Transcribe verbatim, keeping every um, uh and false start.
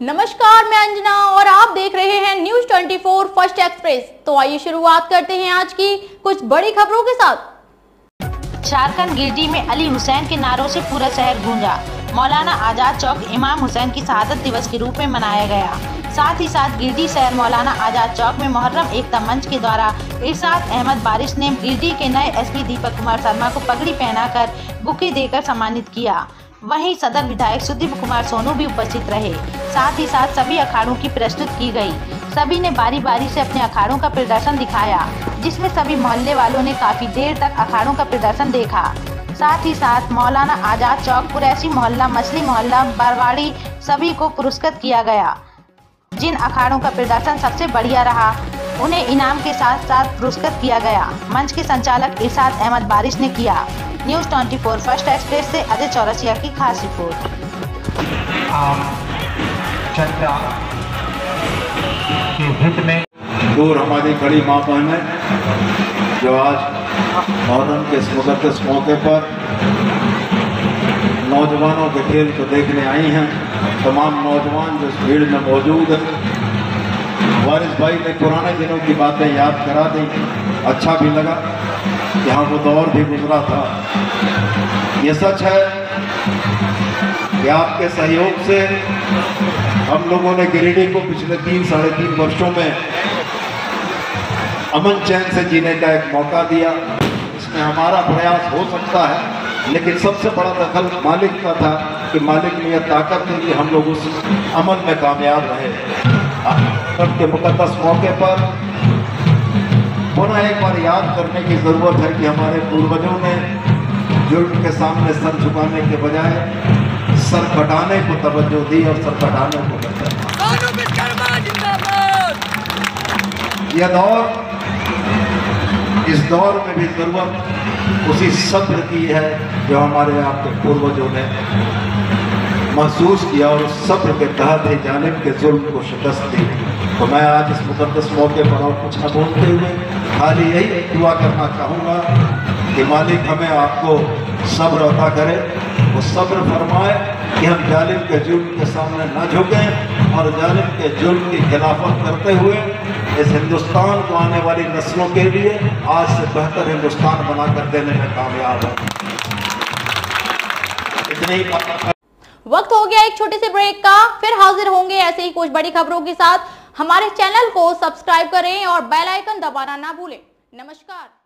नमस्कार, मैं अंजना और आप देख रहे हैं न्यूज चौबीस फर्स्ट एक्सप्रेस। तो आइए शुरुआत करते हैं आज की कुछ बड़ी खबरों के साथ। झारखंड गिरिडीह में अली हुसैन के नारों से पूरा शहर गूंजा। मौलाना आजाद चौक इमाम हुसैन की शहादत दिवस के रूप में मनाया गया। साथ ही साथ गिरिडीह शहर मौलाना आजाद चौक में मुहर्रम एकता मंच के द्वारा इरशाद अहमद बारिश ने गिरिडीह के नए एसपी दीपक कुमार शर्मा को पगड़ी पहनाकर बुके देकर सम्मानित किया। वहीं सदर विधायक सुदीप कुमार सोनू भी उपस्थित रहे। साथ ही साथ सभी अखाड़ों की प्रस्तुत की गई। सभी ने बारी बारी से अपने अखाड़ों का प्रदर्शन दिखाया, जिसमें सभी मोहल्ले वालों ने काफी देर तक अखाड़ों का प्रदर्शन देखा। साथ ही साथ मौलाना आजाद चौक, कुरैशी मोहल्ला, मछली मोहल्ला, बरवाड़ी सभी को पुरस्कृत किया गया। जिन अखाड़ों का प्रदर्शन सबसे बढ़िया रहा उन्हें इनाम के साथ साथ पुरस्कृत किया गया। मंच के संचालक इरशाद अहमद बारिश ने किया। न्यूज चौबीस फर्स्ट एक्सप्रेस से अजय चौरसिया की खास रिपोर्ट। जनता के हित में दूर हमारी बड़ी माँ बहन है जो आज मुहर्रम के इस मुक़द्दस मौके पर नौजवानों के खेल को देखने आई हैं। तमाम नौजवान जो इस भीड़ में मौजूद हैं, वारिस भाई ने पुराने दिनों की बातें याद करा दी। अच्छा भी लगा, यहाँ वो दौर भी गुजरा था। ये सच है कि आपके सहयोग से हम लोगों ने गिरिडीह को पिछले तीन साढ़े तीन वर्षों में अमन चैन से जीने का एक मौका दिया। इसमें हमारा प्रयास हो सकता है, लेकिन सबसे बड़ा दखल मालिक का था कि मालिक ने यह ताकत दी कि हम लोग उस अमन में कामयाब रहे। के मुक़द्दस मौके पर पुनः एक बार याद करने की ज़रूरत है कि हमारे पूर्वजों ने जुर्म के सामने सर झुकाने के बजाय सर कटाने को तवज्जो दी और सर कटाने को बचाया। यह दौर, इस दौर में भी ज़रूरत उसी सब्र की है जो हमारे आपके पूर्वजों ने महसूस किया और उस सब्र के तहत ही जानिब के जुल्म को शिकस्त दी। तो मैं आज इस मुक़द्दस मौके पर और कुछ न बोलते हुए खाली यही दुआ करना चाहूँगा कि मालिक हमें आपको सब्र अता करे, वो सब्र फरमाए कि हम जालिम के जुल्म के सामने न झुकें और जालिम के जुल्म की खिलाफत करते हुए इस हिंदुस्तान को आने वाली नस्लों के लिए आज से बेहतर हिंदुस्तान बनाकर देने में कामयाब है। इतनी वक्त हो गया एक छोटे से ब्रेक का, फिर हाजिर होंगे ऐसे ही कुछ बड़ी खबरों के साथ। हमारे चैनल को सब्सक्राइब करें और बेल आइकन दबाना ना भूलें। नमस्कार।